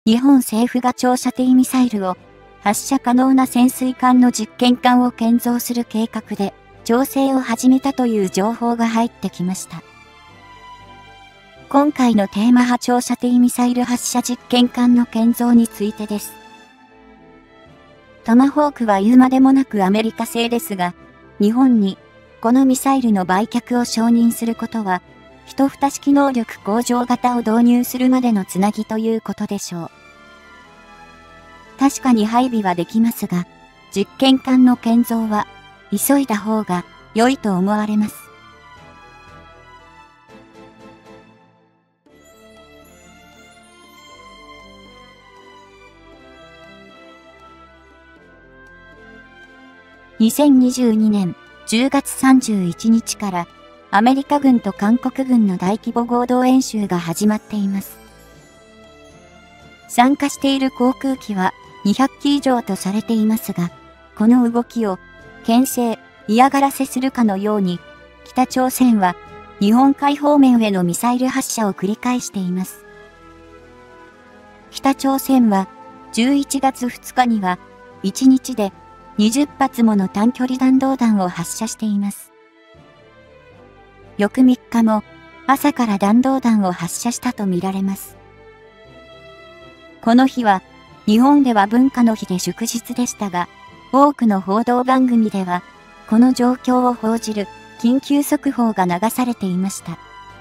日本政府が長射程ミサイルを発射可能な潜水艦の実験艦を建造する計画で調整を始めたという情報が入ってきました。今回のテーマ波長射程ミサイル発射実験艦の建造についてです。トマホークは言うまでもなくアメリカ製ですが、日本にこのミサイルの売却を承認することは、一蓋式能力向上型を導入するまでのつなぎということでしょう。確かに配備はできますが、実験艦の建造は急いだ方が良いと思われます。2022年10月31日からアメリカ軍と韓国軍の大規模合同演習が始まっています。参加している航空機は200機以上とされていますが、この動きを牽制、嫌がらせするかのように、北朝鮮は日本海方面へのミサイル発射を繰り返しています。北朝鮮は11月2日には1日で20発もの短距離弾道弾を発射しています。翌3日も朝から弾道弾を発射したとみられます。この日は日本では文化の日で祝日でしたが、多くの報道番組ではこの状況を報じる緊急速報が流されていました。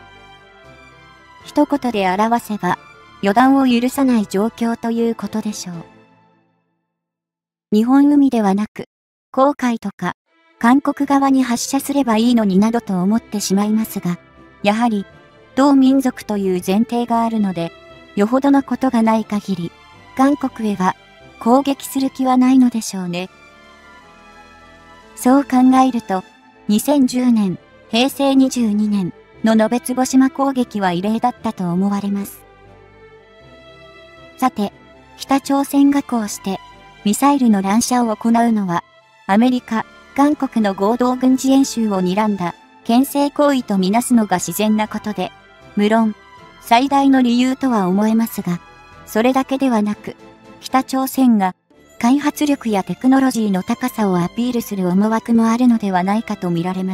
一言で表せば予断を許さない状況ということでしょう。日本海ではなく、黄海とか、韓国側に発射すればいいのになどと思ってしまいますが、やはり、同民族という前提があるので、よほどのことがない限り、韓国へは攻撃する気はないのでしょうね。そう考えると、2010年、平成22年の延坪島攻撃は異例だったと思われます。さて、北朝鮮がこうして、ミサイルの乱射を行うのは、アメリカ、韓国の合同軍事演習を睨んだ、牽制行為とみなすのが自然なことで、無論、最大の理由とは思えますが、それだけではなく、北朝鮮が、開発力やテクノロジーの高さをアピールする思惑もあるのではないかと見られます。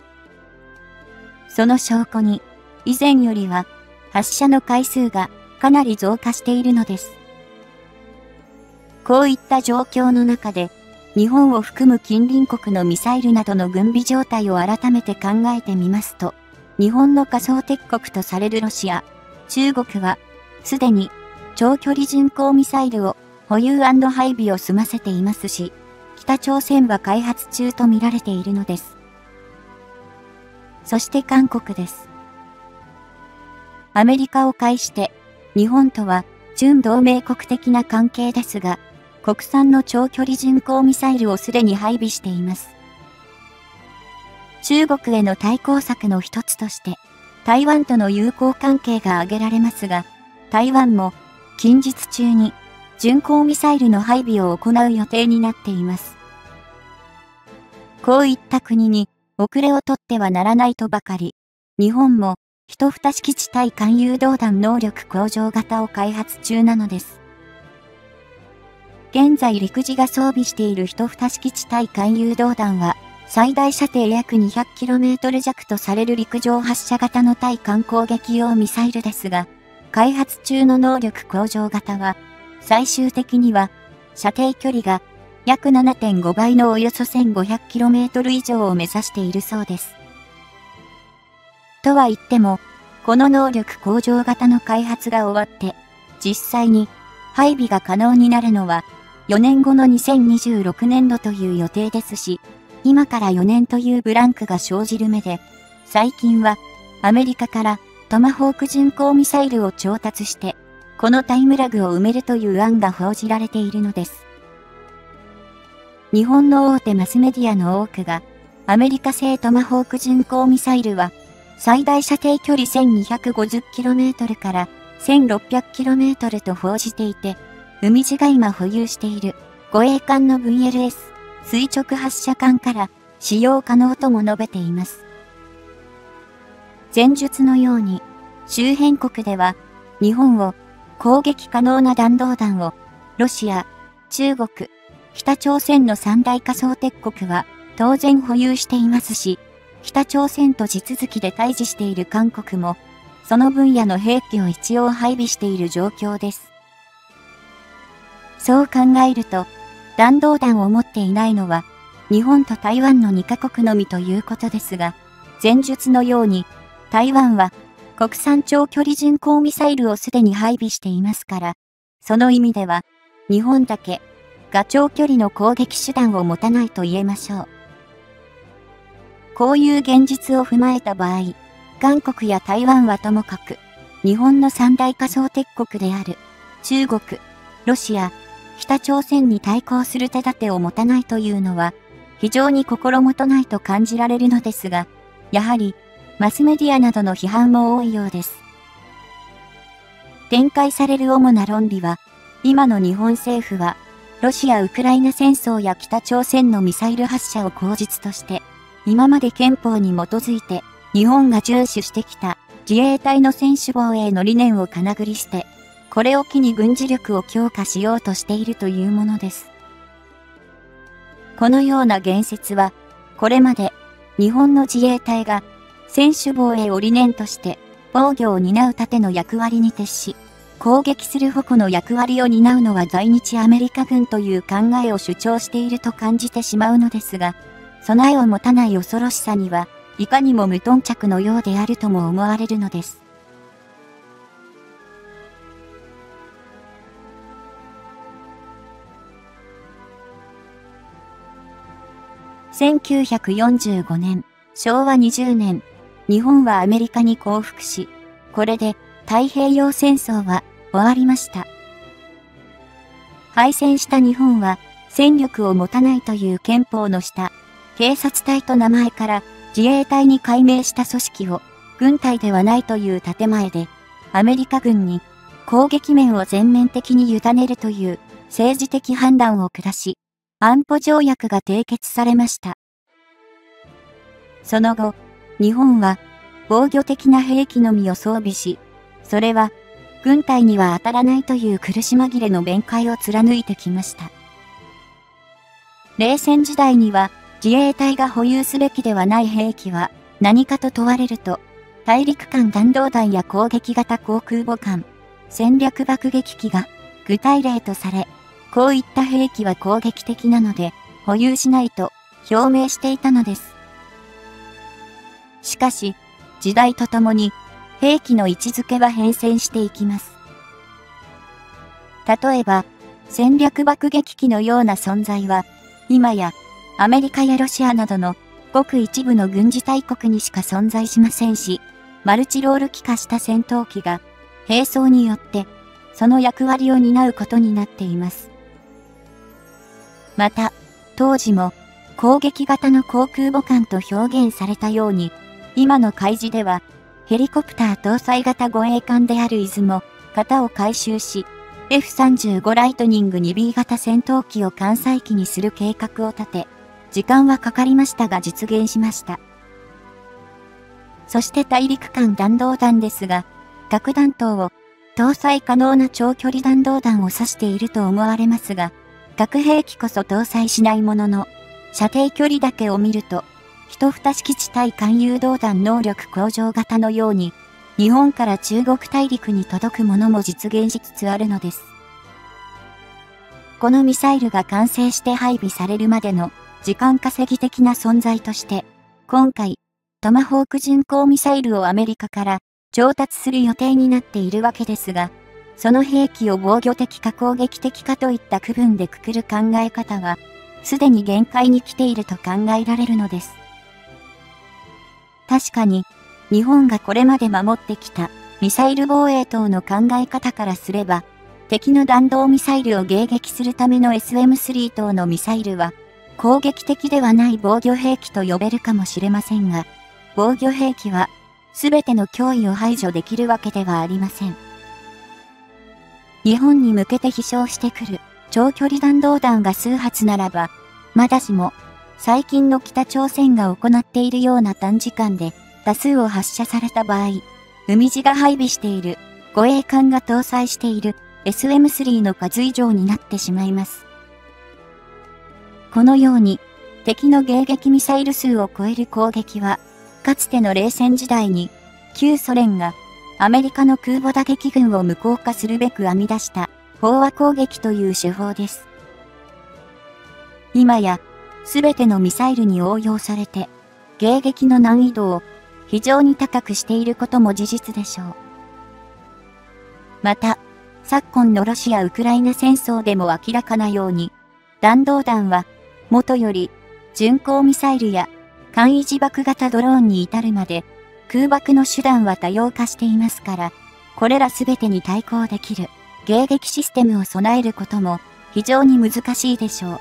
その証拠に、以前よりは、発射の回数がかなり増加しているのです。こういった状況の中で、日本を含む近隣国のミサイルなどの軍備状態を改めて考えてみますと、日本の仮想敵国とされるロシア、中国は、すでに長距離巡航ミサイルを保有&配備を済ませていますし、北朝鮮は開発中と見られているのです。そして韓国です。アメリカを介して、日本とは準同盟国的な関係ですが、国産の長距離巡航ミサイルをすでに配備しています。中国への対抗策の一つとして、台湾との友好関係が挙げられますが、台湾も近日中に巡航ミサイルの配備を行う予定になっています。こういった国に遅れをとってはならないとばかり、日本も一蓋式地対艦誘導弾能力向上型を開発中なのです。現在陸自が装備している一蓋式地対艦誘導弾は、最大射程約 200km 弱とされる陸上発射型の対艦攻撃用ミサイルですが、開発中の能力向上型は、最終的には、射程距離が約 7.5 倍のおよそ 1500km 以上を目指しているそうです。とは言っても、この能力向上型の開発が終わって、実際に配備が可能になるのは、4年後の2026年度という予定ですし、今から4年というブランクが生じる目で、最近はアメリカからトマホーク巡航ミサイルを調達して、このタイムラグを埋めるという案が報じられているのです。日本の大手マスメディアの多くが、アメリカ製トマホーク巡航ミサイルは、最大射程距離 1250km から 1600km と報じていて、海自が今保有している護衛艦の VLS 垂直発射艦から使用可能とも述べています。前述のように周辺国では日本を攻撃可能な弾道弾を、ロシア、中国、北朝鮮の三大仮想敵国は当然保有していますし、北朝鮮と地続きで対峙している韓国も、その分野の兵器を一応配備している状況です。そう考えると、弾道弾を持っていないのは、日本と台湾の2カ国のみということですが、前述のように、台湾は国産長距離巡航ミサイルをすでに配備していますから、その意味では、日本だけが長距離の攻撃手段を持たないと言えましょう。こういう現実を踏まえた場合、韓国や台湾はともかく、日本の三大仮想敵国である中国、ロシア、北朝鮮に対抗する手立てを持たないというのは、非常に心もとないと感じられるのですが、やはり、マスメディアなどの批判も多いようです。展開される主な論理は、今の日本政府は、ロシア・ウクライナ戦争や北朝鮮のミサイル発射を口実として、今まで憲法に基づいて、日本が遵守してきた自衛隊の専守防衛の理念をかなぐり捨て、これを機に軍事力を強化しようとしているというものです。このような言説は、これまで日本の自衛隊が専守防衛を理念として防御を担う盾の役割に徹し、攻撃する矛の役割を担うのは在日アメリカ軍という考えを主張していると感じてしまうのですが、備えを持たない恐ろしさには、いかにも無頓着のようであるとも思われるのです。1945年、昭和20年、日本はアメリカに降伏し、これで太平洋戦争は終わりました。敗戦した日本は戦力を持たないという憲法の下、警察隊と名前から自衛隊に改名した組織を軍隊ではないという建前で、アメリカ軍に攻撃面を全面的に委ねるという政治的判断を下し、安保条約が締結されました。その後、日本は防御的な兵器のみを装備し、それは軍隊には当たらないという苦し紛れの弁解を貫いてきました。冷戦時代には自衛隊が保有すべきではない兵器は何かと問われると、大陸間弾道弾や攻撃型航空母艦、戦略爆撃機が具体例とされ、こういった兵器は攻撃的なので保有しないと表明していたのです。しかし、時代とともに兵器の位置づけは変遷していきます。例えば、戦略爆撃機のような存在は、今やアメリカやロシアなどのごく一部の軍事大国にしか存在しませんし、マルチロール機化した戦闘機が兵装によってその役割を担うことになっています。また、当時も攻撃型の航空母艦と表現されたように、今の海事ではヘリコプター搭載型護衛艦である出雲、型を改修し、F-35 ライトニング 2B 型戦闘機を艦載機にする計画を立て、時間はかかりましたが実現しました。そして大陸間弾道弾ですが、核弾頭を搭載可能な長距離弾道弾を指していると思われますが、核兵器こそ搭載しないものの、射程距離だけを見ると、一蓋式地対艦誘導弾能力向上型のように、日本から中国大陸に届くものも実現しつつあるのです。このミサイルが完成して配備されるまでの時間稼ぎ的な存在として、今回、トマホーク巡航ミサイルをアメリカから調達する予定になっているわけですが、その兵器を防御的か攻撃的かといった区分でくくる考え方は、すでに限界に来ていると考えられるのです。確かに、日本がこれまで守ってきたミサイル防衛等の考え方からすれば、敵の弾道ミサイルを迎撃するための SM3 等のミサイルは、攻撃的ではない防御兵器と呼べるかもしれませんが、防御兵器は、すべての脅威を排除できるわけではありません。日本に向けて飛翔してくる長距離弾道弾が数発ならば、まだしも、最近の北朝鮮が行っているような短時間で多数を発射された場合、海地が配備している護衛艦が搭載している SM-3 の数以上になってしまいます。このように、敵の迎撃ミサイル数を超える攻撃は、かつての冷戦時代に、旧ソ連がアメリカの空母打撃群を無効化するべく編み出した飽和攻撃という手法です。今や、すべてのミサイルに応用されて、迎撃の難易度を非常に高くしていることも事実でしょう。また、昨今のロシア・ウクライナ戦争でも明らかなように、弾道弾は、もとより、巡航ミサイルや簡易自爆型ドローンに至るまで、空爆の手段は多様化していますから、これらすべてに対抗できる迎撃システムを備えることも非常に難しいでしょう。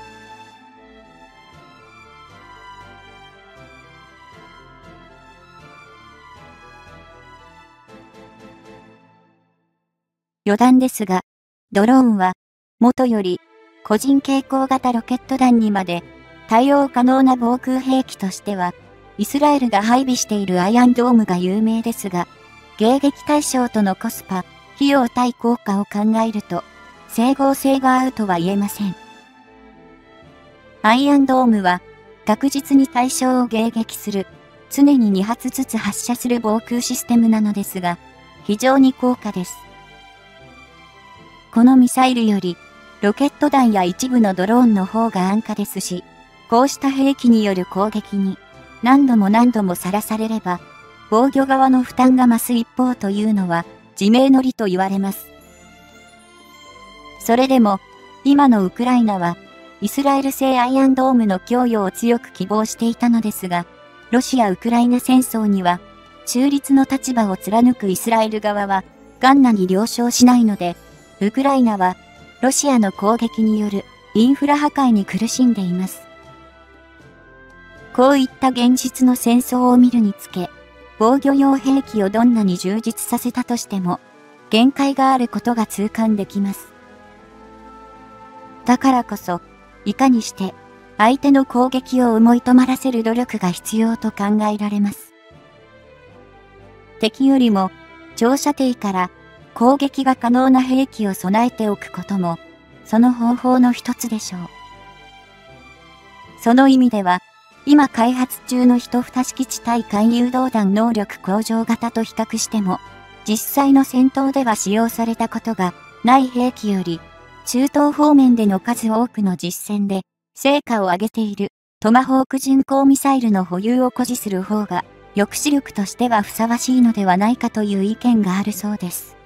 余談ですが、ドローンは、もとより、個人携行型ロケット弾にまで、対応可能な防空兵器としては、イスラエルが配備しているアイアンドームが有名ですが、迎撃対象とのコスパ、費用対効果を考えると、整合性が合うとは言えません。アイアンドームは、確実に対象を迎撃する、常に2発ずつ発射する防空システムなのですが、非常に高価です。このミサイルより、ロケット弾や一部のドローンの方が安価ですし、こうした兵器による攻撃に何度もさらされれば、防御側の負担が増す一方というのは自明の理と言われます。それでも、今のウクライナは、イスラエル製アイアンドームの供与を強く希望していたのですが、ロシア・ウクライナ戦争には、中立の立場を貫くイスラエル側は、ガンナに了承しないので、ウクライナは、ロシアの攻撃によるインフラ破壊に苦しんでいます。こういった現実の戦争を見るにつけ、防御用兵器をどんなに充実させたとしても、限界があることが痛感できます。だからこそ、いかにして相手の攻撃を思い止まらせる努力が必要と考えられます。敵よりも長射程から攻撃が可能な兵器を備えておくことも、その方法の一つでしょう。その意味では、今開発中の一蓋式地対艦誘導弾能力向上型と比較しても、実際の戦闘では使用されたことがない兵器より、中東方面での数多くの実戦で成果を上げているトマホーク巡航ミサイルの保有を誇示する方が、抑止力としてはふさわしいのではないかという意見があるそうです。